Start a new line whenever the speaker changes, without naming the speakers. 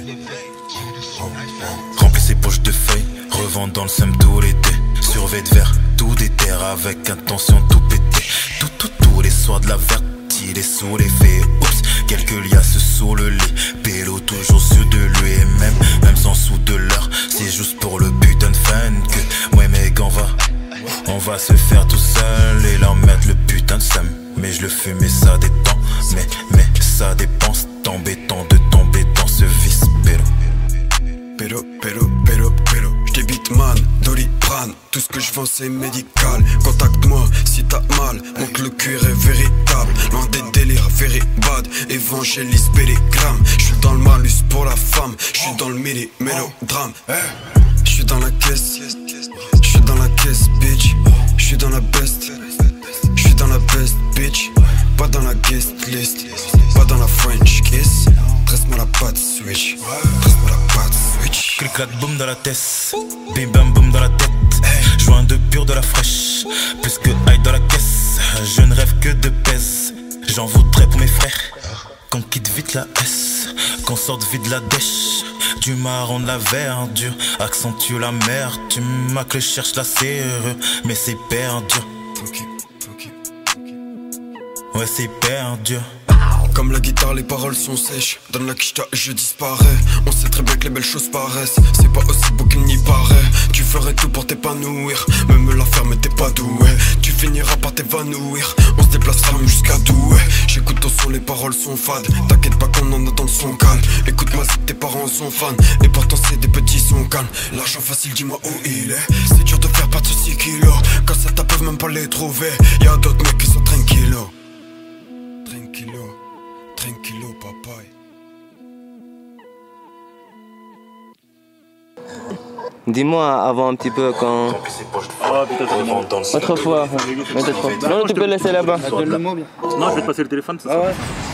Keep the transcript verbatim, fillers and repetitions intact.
Remplis ses poches de feuilles, revend dans le seum tout l'été. Survêt de verre, tout déterre avec intention tout péter. Tout, tout, tous les soirs de la verte, il est sous l'effet. Oups, quelques liasses sous le lit. Pélo toujours sûr de lui et même, même sans sous de l'heure. C'est juste pour le putain de fun que moi mec on va, on va se faire tout seul et leur mettre le putain de seum. Mais je le fume et ça détend, mais, mais ça dépense. Embêtant de tomber dans ce vice, pélo.
Pélo, pélo, pélo, pélo. J'débite man, Doliprane. Tout ce que je vends c'est médical. Contacte-moi si t'as mal. Montre le cuir est véritable. Loin des délires, very bad. Évangéliste, pélégramme. J'suis dans le malus pour la femme. J'suis dans le mini, mélodrame. J'suis dans la caisse. J'suis dans la caisse, bitch. J'suis dans la best. J'suis dans la best, bitch. Pas dans la guest list. Pas dans la French kiss. Dresse-moi la patte switch. Dresse-moi la patte switch.
Clic clac boum dans la tête. Bim bam boum dans la tête. Joint de pur de la fraîche. Plus que aïe dans la caisse. Je ne rêve que de pèse. J'en voudrais pour mes frères qu'on quitte vite la S, qu'on sorte vite la dèche. Du marron de la verdure accentue la merde. Tu m'as que je cherche la serrure, mais c'est perdu. Ouais c'est perdu.
Comme la guitare, les paroles sont sèches. Donne la quicheta et je disparais. On sait très bien que les belles choses paraissent. C'est pas aussi beau qu'il n'y paraît. Tu ferais tout pour t'épanouir. Même la ferme t'es pas doué. Tu finiras par t'évanouir. On se déplace ferme jusqu'à Douai. J'écoute ton son, les paroles sont fades. T'inquiète pas qu'on en entend son calme. Écoute-moi si tes parents sont fans. Et pourtant c'est des petits sont calmes. L'argent facile, dis-moi où il est. C'est dur de faire partir six kilos. Quand ça t'as peuvent même pas les trouver. Y'a d'autres mecs qui sont tranquillos. Tranquillo, tranquillo, papaye.
Dis-moi avant un petit peu quand...
Ah putain, c'est bon.
Autrefois. Non, tu peux laisser là-bas.
Non, je vais te passer le téléphone, c'est ça.
Ah ouais.